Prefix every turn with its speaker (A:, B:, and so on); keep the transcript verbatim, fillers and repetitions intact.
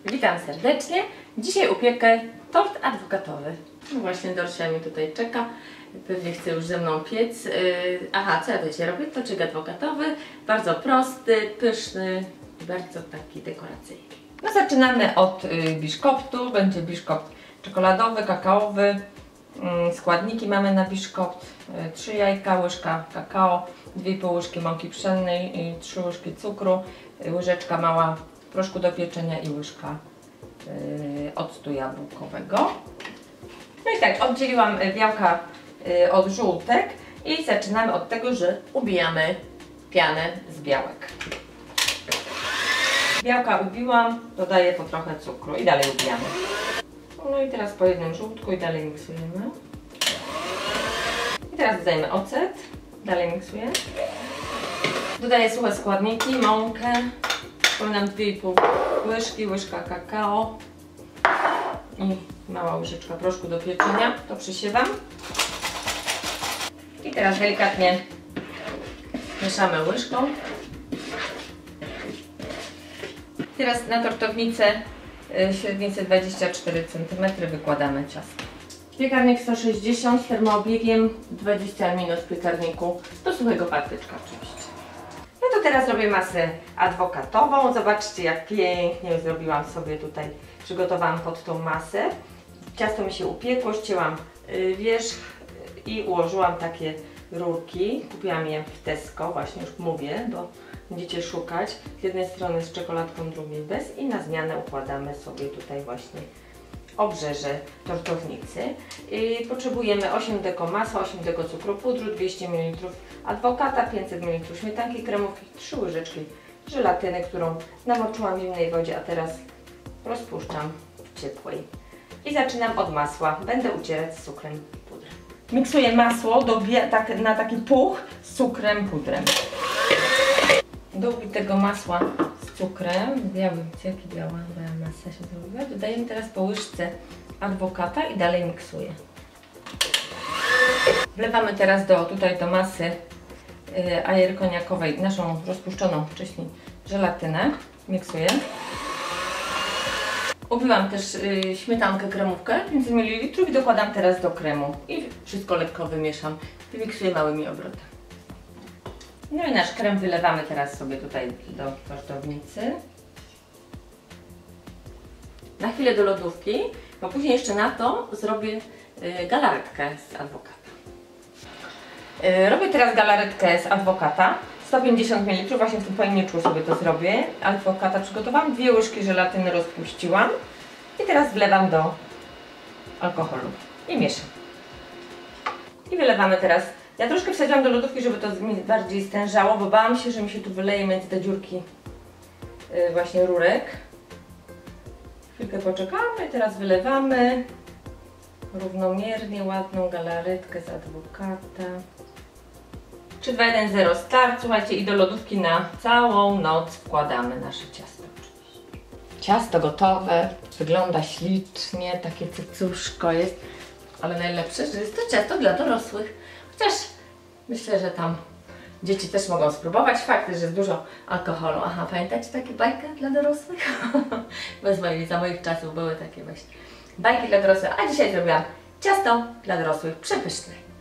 A: Witam serdecznie. Dzisiaj upiekę tort adwokatowy. No właśnie Dorsia mi tutaj czeka. Pewnie chce już ze mną piec. Yy, aha, co ja to dzisiaj robię? Toczyk adwokatowy. Bardzo prosty, pyszny, bardzo taki dekoracyjny. No zaczynamy od yy, biszkoptu. Będzie biszkopt czekoladowy, kakaowy. Yy, składniki mamy na biszkopt. Yy, trzy jajka, łyżka kakao, dwie i pół łyżki mąki pszennej, yy, trzy łyżki cukru, yy, łyżeczka mała proszku do pieczenia i łyżka yy, octu jabłkowego. No i tak, oddzieliłam białka yy, od żółtek i zaczynamy od tego, że ubijamy pianę z białek. Białka ubiłam, dodaję po trochę cukru i dalej ubijamy. No i teraz po jednym żółtku i dalej miksujemy. I teraz dodajemy ocet, dalej miksuję. Dodaję suche składniki, mąkę. Wspominam dwie i pół łyżki, łyżka kakao i mała łyżeczka proszku do pieczenia. To przysiewam. I teraz delikatnie mieszamy łyżką. Teraz na tortownicę średnicę dwadzieścia cztery centymetry wykładamy ciasto. Piekarnik sto sześćdziesiąt z termoobiegiem, dwadzieścia minut w piekarniku do suchego patyczka oczywiście. No to teraz robię masę adwokatową. Zobaczcie, jak pięknie zrobiłam sobie tutaj, przygotowałam pod tą masę. Ciasto mi się upiekło, ścięłam wierzch i ułożyłam takie rurki. Kupiłam je w Tesco, właśnie już mówię, bo będziecie szukać. Z jednej strony z czekoladką, drugiej bez i na zmianę układamy sobie tutaj właśnie obrzeże tortownicy. I potrzebujemy osiem deko masła, osiem deko cukru pudru, dwieście mililitrów adwokata, pięćset mililitrów śmietanki kremowej, trzy łyżeczki żelatyny, którą namoczyłam w zimnej wodzie, a teraz rozpuszczam w ciepłej. I zaczynam od masła. Będę ucierać z cukrem pudrem. Miksuję masło do, tak, na taki puch z cukrem pudrem. Do ubitego masła z cukrem, biały, jaki biała, biała masa się zrobiła, dodajemy teraz po łyżce adwokata i dalej miksuję. Wlewamy teraz do, tutaj do masy y, ajer koniakowej naszą rozpuszczoną wcześniej żelatynę. Miksuję. Ubiłam też y, śmietankę kremówkę, pięćset mililitrów i dokładam teraz do kremu. I wszystko lekko wymieszam i miksuję małymi obrotami. No i nasz krem wylewamy teraz sobie tutaj do tortownicy. Na chwilę do lodówki, bo później jeszcze na to zrobię y, galaretkę z adwokata. Y, robię teraz galaretkę z adwokata. sto pięćdziesiąt mililitrów, właśnie w tym pojemniczku sobie to zrobię. Adwokata przygotowałam, dwie łyżki żelatyny rozpuściłam. I teraz wlewam do alkoholu i mieszam. I wylewamy teraz. Ja troszkę wsadziłam do lodówki, żeby to mi bardziej stężało, bo bałam się, że mi się tu wyleje między te dziurki yy, właśnie rurek. Chwilkę poczekamy i teraz wylewamy równomiernie ładną galaretkę z adwokata. trzy, dwa, jeden, zero start. Słuchajcie, i do lodówki na całą noc wkładamy nasze ciasto. Ciasto gotowe, wygląda ślicznie, takie cycuszko jest, ale najlepsze, że jest to ciasto dla dorosłych. Chociaż myślę, że tam dzieci też mogą spróbować. Fakt, że jest dużo alkoholu. Aha, pamiętacie takie bajki dla dorosłych? Bez moich, za moich czasów były takie właśnie bajki dla dorosłych, a dzisiaj zrobiłam ciasto dla dorosłych przepyszne.